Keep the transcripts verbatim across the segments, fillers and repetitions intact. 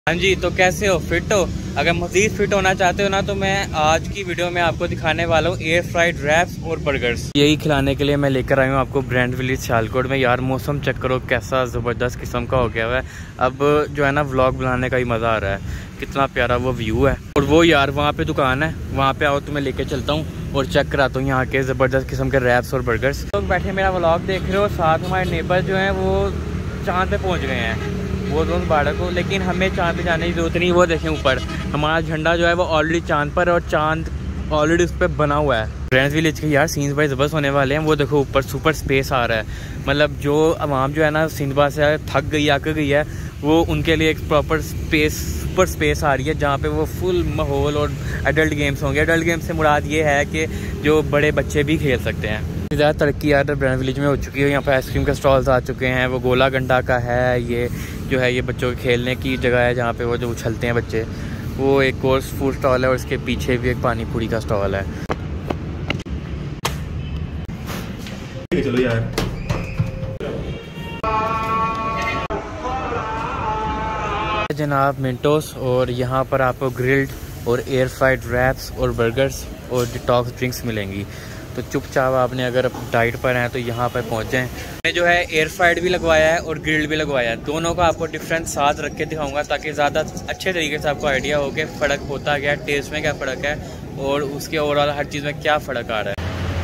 हाँ जी, तो कैसे हो? फिट हो? अगर मज़ीद फिट होना चाहते हो ना तो मैं आज की वीडियो में आपको दिखाने वाला हूँ एयर फ्राइड रैप्स और बर्गर्स। यही खिलाने के लिए मैं लेकर आया हूँ आपको ब्रांड विलेज सियालकोट में। यार मौसम चेक करो कैसा ज़बरदस्त किस्म का हो गया हुआ है। अब जो है ना व्लॉग बनाने का ही मज़ा आ रहा है। कितना प्यारा वो व्यू है। और वो यार वहाँ पे दुकान है, वहाँ पे आओ तो मैं लेके चलता हूँ और चेक कराता हूँ यहाँ के ज़बरदस्त किस्म के रैप्स और बर्गर्स। लोग बैठे मेरा व्लॉग देख रहे हो, साथ हमारे नेबर जो हैं वो चाँद पे पहुँच गए हैं। वो दोनों बाढ़ को, लेकिन हमें चाँद पे जाने की ज़रूरत नहीं। वो देखें ऊपर हमारा झंडा जो है वो ऑलरेडी चाँद पर, और चाँद ऑलरेडी उस पर बना हुआ है। ब्रांड विलेज के यार सीन्स भाई ज़बरदस्त होने वाले हैं। वो देखो ऊपर सुपर स्पेस आ रहा है। मतलब जो आवाम जो है ना सिंधबा से थक गई आक गई है, वो उनके लिए एक प्रॉपर स्पेस सुपर स्पेस आ रही है जहाँ पे वो फुल माहौल और एडल्ट गेम्स होंगे। एडल्ट गेम्स से मुराद ये है कि जो बड़े बच्चे भी खेल सकते हैं। ज़्यादा तरक्की यार ब्रांड विलेज में हो चुकी है। यहाँ पर आइसक्रीम के स्टॉल्स आ चुके हैं। वो गोला गंडा का है, ये जो है ये बच्चों के खेलने की जगह है जहाँ पे वो जो उछलते हैं बच्चे। वो एक और फूड स्टॉल है और इसके पीछे भी एक पानी पूरी का स्टॉल है। चलो यार जनाब मिंटोस, और यहाँ पर आपको ग्रिल्ड और एयर फ्राइड रैप्स और बर्गर्स और डिटॉक्स ड्रिंक्स मिलेंगी। तो चुपचाप आपने अगर डाइट पर हैं तो यहाँ पर पहुँच जाएँ। मैंने जो है एयर फ्राइड भी लगवाया है और ग्रिल्ड भी लगवाया है। दोनों का आपको डिफरेंस साथ रख के दिखाऊंगा ताकि ज़्यादा अच्छे तरीके से आपको आइडिया हो कि फ़र्क होता क्या है, टेस्ट में क्या फ़र्क है और उसके ओवरऑल हर चीज़ में क्या फ़र्क आ रहा है।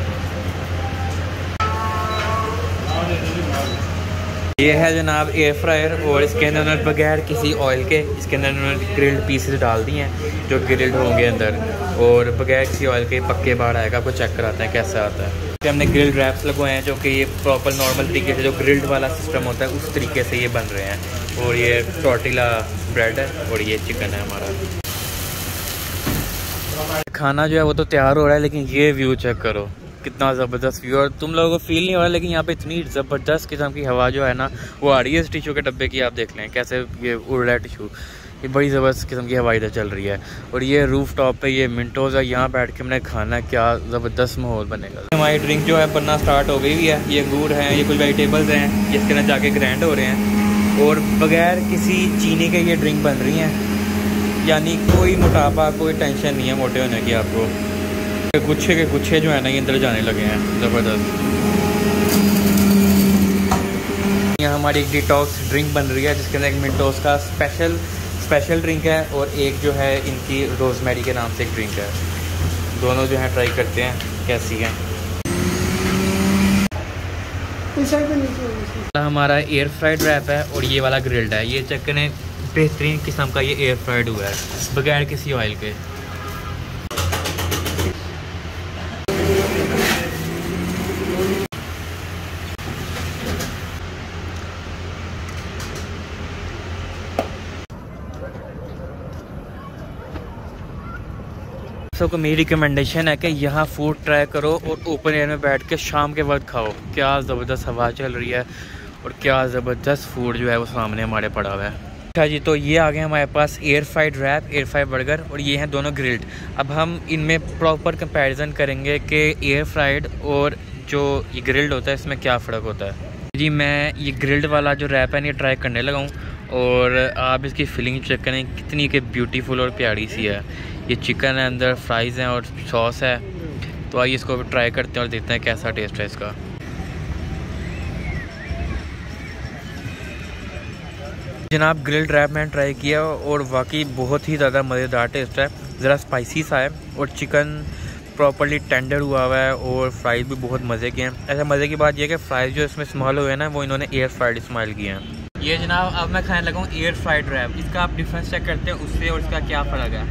ये है जनाब एयर फ्रायर, और इसके अंदर उन्होंने बगैर किसी ऑयल के इसके अंदर उन्होंने ग्रिल्ड पीसेस डाल दिए हैं जो ग्रिल्ड होंगे अंदर, और बगैर किसी ऑयल के पक्के बाहर आएगा। आपको चेक कराते हैं कैसा आता है। फिर हमने ग्रिल्ड रैप्स लगवाए हैं जो कि ये प्रॉपर नॉर्मल तरीके से जो ग्रिल्ड वाला सिस्टम होता है उस तरीके से ये बन रहे हैं। और ये टॉर्टिला ब्रेड है और ये चिकन है हमारा। खाना जो है वो तो तैयार हो रहा है, लेकिन ये व्यू चेक करो कितना ज़बरदस्त व्यू। और तुम लोगों को फील नहीं हो रहा, लेकिन यहाँ पे इतनी ज़बरदस्त किस्म की हवा जो है ना वो आ रही है। इस टिशू के डब्बे की आप देख लें कैसे ये उड़ रहा है टिशू। ये बड़ी ज़बरदस्त किस्म की हवा इधर चल रही है। और ये रूफ टॉप पे ये मिंटोज़ है, यहाँ बैठ के हमने खाना, क्या ज़बरदस्त माहौल बनेगा। हमारी ड्रिंक जो है बनना स्टार्ट हो गई हुई है। ये अंगूर हैं, ये कुछ वेजिटेबल्स हैं जिसके अंदर जाके ग्राइंड हो रहे हैं, और बगैर किसी चीनी के ये ड्रिंक बन रही हैं। यानी कोई मोटापा, कोई टेंशन नहीं है मोटे होने की आपको। गुच्छे के गुच्छे जो है ना ये अंदर जाने लगे हैं ज़बरदस्त। यहाँ हमारी एक डिटॉक्स ड्रिंक बन रही है जिसके अंदर एक मिंटोस का स्पेशल स्पेशल ड्रिंक है और एक जो है इनकी रोजमेरी के नाम से एक ड्रिंक है। दोनों जो है ट्राई करते हैं कैसी है। हमारा एयर फ्राइड रैप है और ये वाला ग्रिल्ड है। ये चेक करें बेहतरीन किस्म का ये एयर फ्राइड हुआ है बगैर किसी ऑयल के। सबको मेरी रिकमेंडेशन है कि यहाँ फूड ट्राई करो और ओपन एयर में बैठ के शाम के वक्त खाओ। क्या ज़बरदस्त हवा चल रही है और क्या ज़बरदस्त फूड जो है वो सामने हमारे पड़ा हुआ है। अच्छा जी, तो ये आ गए हमारे पास air fried wrap, air fried burger, और ये हैं दोनों ग्रिल्ड। अब हम इनमें प्रॉपर कंपैरिजन करेंगे कि एयर फ्राइड और जो ये ग्रिल्ड होता है इसमें क्या फ़र्क होता है। जी मैं ये ग्रिल्ड वाला जो रैप है ये ट्राई करने लगा हूँ, और आप इसकी फीलिंग चेक करें कितनी कि ब्यूटीफुल और प्यारी सी है। ये चिकन है, अंदर फ्राइज़ हैं और सॉस है। तो आइए इसको ट्राई करते हैं और देखते हैं कैसा टेस्ट है इसका। जनाब ग्रिल्ड रैप मैंने ट्राई किया और वाकई बहुत ही ज़्यादा मज़ेदार टेस्ट है। ज़रा स्पाइसी सा है और चिकन प्रॉपर्ली टेंडर हुआ हुआ है और फ्राइज़ भी बहुत मज़े के हैं। ऐसा मज़े की बात यह है कि फ्राइज़ जो इसमें इस्तेमाल हुए हैं ना वो इन्होंने एयर फ्राइड इस्तेमाल किए हैं। ये जनाब अब मैं खाने लगा हूँ एयर फ्राइड रैप। इसका आप डिफरेंस चेक करते हैं उससे और इसका क्या फ़र्क है।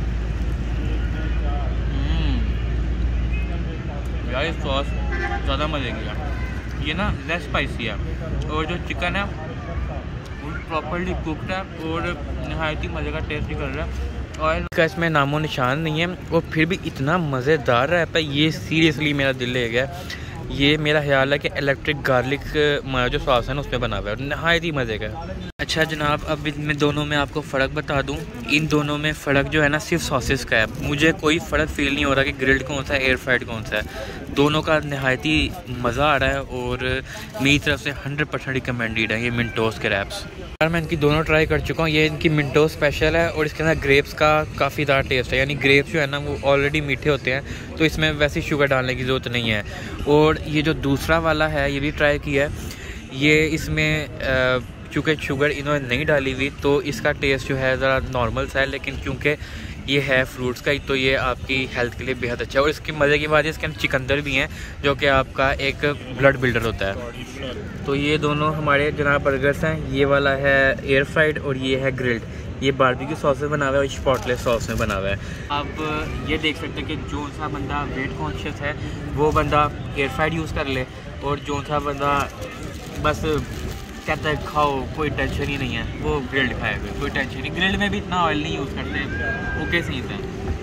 यार सॉस ज़्यादा मज़े की है, ये ना लेस स्पाइसी है, और जो चिकन है वो प्रॉपर्ली कुकड है और नहायत ही मज़े का टेस्ट निकल रहा है। ऑयल का इसमें नामो निशान नहीं है और फिर भी इतना मज़ेदार रैप है। ये सीरियसली मेरा दिल ले गया। ये मेरा ख्याल है कि इलेक्ट्रिक गार्लिक जो सॉस है ना उसमें बना हुआ है, नहायत ही मज़े का। अच्छा जनाब, अब इनमें दोनों में आपको फ़र्क बता दूं। इन दोनों में फ़र्क जो है ना सिर्फ सॉसेस का है। मुझे कोई फ़र्क फील नहीं हो रहा कि ग्रिल्ड कौन सा है, एयर फ्राइड कौन सा है। दोनों का नहायत ही मज़ा आ रहा है और मेरी तरफ से हंड्रेड परसेंट रिकमेंडेड है ये मिंटोस के रैप्स। यार मैं इनकी दोनों ट्राई कर चुका हूँ। ये इनकी मिंटो स्पेशल है और इसके अंदर ग्रेप्स का काफ़ी ज़्यादा टेस्ट है, यानी ग्रेप्स जो है ना वो ऑलरेडी मीठे होते हैं तो इसमें वैसी शुगर डालने की ज़रूरत नहीं है। और ये जो दूसरा वाला है ये भी ट्राई किया है, ये इसमें चूँकि शुगर इन्होंने नहीं डाली हुई तो इसका टेस्ट जो है ज़रा नॉर्मल सा है, लेकिन क्योंकि ये है फ्रूट्स का ही तो ये आपकी हेल्थ के लिए बेहद अच्छा है। और इसकी मज़े की बात है इसके अंदर चिकंदर भी हैं जो कि आपका एक ब्लड बिल्डर होता है। तो ये दोनों हमारे जनाब बर्गर्स हैं, ये वाला है एयर फ्राइड और ये है ग्रिल्ड। ये बारबेक्यू सॉस में बना हुआ है और चिपोटले सॉस में बना हुआ है। अब ये देख सकते हैं कि जो सा बंदा वेट कॉन्शियस है वो बंदा एयर फ्राइड यूज़ कर ले, और जो सा बंदा बस कहता है खाओ कोई टेंशन ही नहीं है वो ग्रिल्ड खाएगा, कोई टेंशन नहीं। ग्रिल्ड में भी इतना ऑयल नहीं यूज़ करते, ओके सही है।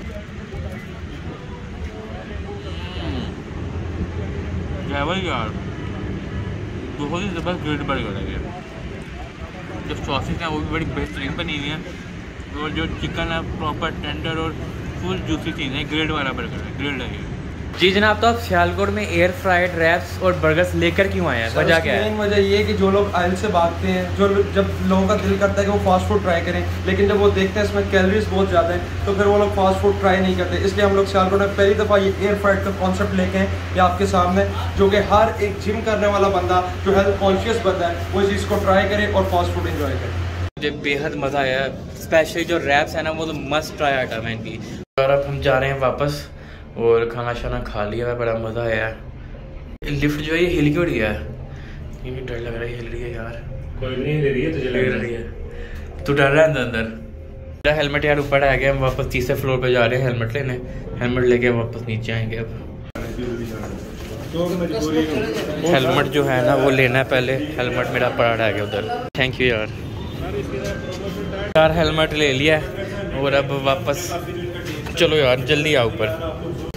ड्राइवर यार बहुत ही ज़बरदस्त ग्रिल्ड बर्गर है। जो सॉसेस हैं वो भी बड़ी बेहतरीन बनी हुई हैं और जो चिकन है प्रॉपर टेंडर और फुल जूसी चीज़ है। ग्रिल्ड वाला बर्गर है, ग्रिल्ड है ये। जी जनाब, तो आप सियालकोट में एयर फ्राइड रैप्स और बर्गर्स लेकर क्यों आए हैं? वजह क्या है? मेन वजह ये है कि जो लोग ऑयल से भागते हैं, जो जब लोगों का दिल करता है कि वो फास्ट फूड ट्राई करें, लेकिन जब वो देखते हैं इसमें कैलोरीज बहुत ज़्यादा है तो फिर वो लोग फास्ट फूड ट्राई नहीं करते। इसलिए हम लोग सियालकोट में पहली दफ़ा ये एयर फ्राइड का कॉन्सेप्ट लेके हैं ये आपके सामने, जो कि हर एक जिम करने वाला बंदा जो हेल्थ कॉन्शियस बंदा है वो इस चीज़ को ट्राई करे और फास्ट फूड इंजॉय करे। मुझे बेहद मज़ा आया, स्पेशली जो रैप्स है ना वो तो मस्ट ट्राई आइटम है इनकी। और अब हम जा रहे हैं वापस और खाना शाना खा लिया है, बड़ा मज़ा आया है। लिफ्ट जो है ये हिल क्यों रही है? ये भी डर लग रहा है हिल रही है यार। कोई नहीं ले रही है, तुझे लग रही है। तू डर रहा है अंदर अंदर? मेरा हेलमेट यार ऊपर आ गया, हम वापस तीसरे फ्लोर पे जा रहे हैं हेलमेट लेने। हेलमेट लेके वापस नीचे आएंगे। अब हेलमेट जो है ना वो लेना है पहले, हेलमेट मेरा पड़ा रह गया उधर। थैंक यू यार। यार हेलमेट ले लिया और अब वापस चलो यार जल्दी आओ ऊपर।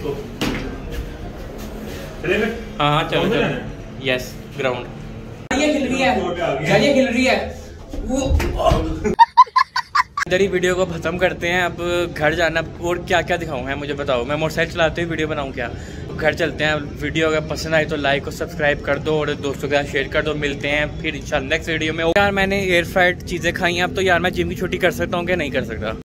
हाँ हाँ चलो चलो। यस ग्राउंड ये हिल रही है, ये हिल रही है वो। इधर ही वीडियो को खत्म करते हैं। अब घर जाना और क्या क्या दिखाऊँ है मुझे बताओ। मैं मोटरसाइकिल चलाते हुए वीडियो बनाऊँ क्या? घर चलते हैं। वीडियो अगर पसंद आई तो लाइक और सब्सक्राइब कर दो और दोस्तों के साथ शेयर कर दो। मिलते हैं फिर इंशाल्लाह नेक्स्ट वीडियो में। यार मैंने एयर फ्राइड चीज़ें खाई हैं, अब तो यार मैं जिम की छुट्टी कर सकता हूँ क्या नहीं कर सकता?